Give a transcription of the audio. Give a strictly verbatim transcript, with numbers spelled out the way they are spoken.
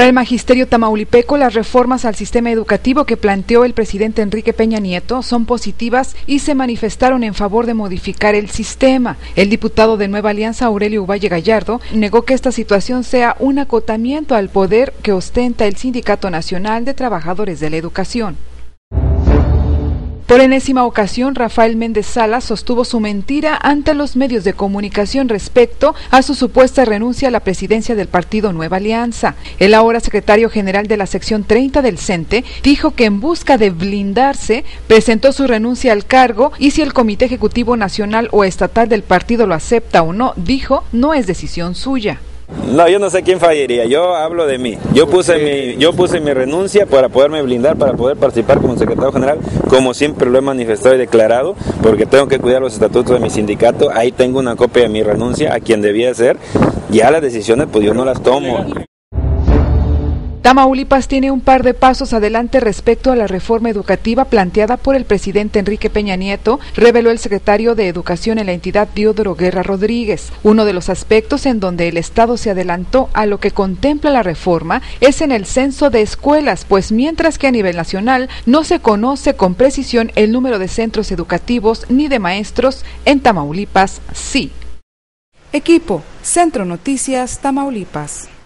Para el magisterio tamaulipeco, las reformas al sistema educativo que planteó el presidente Enrique Peña Nieto son positivas y se manifestaron en favor de modificar el sistema. El diputado de Nueva Alianza, Aurelio Uvalle Gallardo, negó que esta situación sea un acotamiento al poder que ostenta el Sindicato Nacional de Trabajadores de la Educación. Por enésima ocasión, Rafael Méndez Salas sostuvo su mentira ante los medios de comunicación respecto a su supuesta renuncia a la presidencia del partido Nueva Alianza. El ahora secretario general de la sección treinta del C E N T E dijo que en busca de blindarse presentó su renuncia al cargo y si el Comité Ejecutivo Nacional o Estatal del partido lo acepta o no, dijo, no es decisión suya. No, yo no sé quién fallaría, yo hablo de mí. Yo puse mi, yo puse mi renuncia para poderme blindar, para poder participar como secretario general, como siempre lo he manifestado y declarado, porque tengo que cuidar los estatutos de mi sindicato. Ahí tengo una copia de mi renuncia a quien debía ser. Ya las decisiones pues yo no las tomo. Tamaulipas tiene un par de pasos adelante respecto a la reforma educativa planteada por el presidente Enrique Peña Nieto, reveló el secretario de Educación en la entidad Diodoro Guerra Rodríguez. Uno de los aspectos en donde el Estado se adelantó a lo que contempla la reforma es en el censo de escuelas, pues mientras que a nivel nacional no se conoce con precisión el número de centros educativos ni de maestros, en Tamaulipas sí. Equipo, Centro Noticias, Tamaulipas.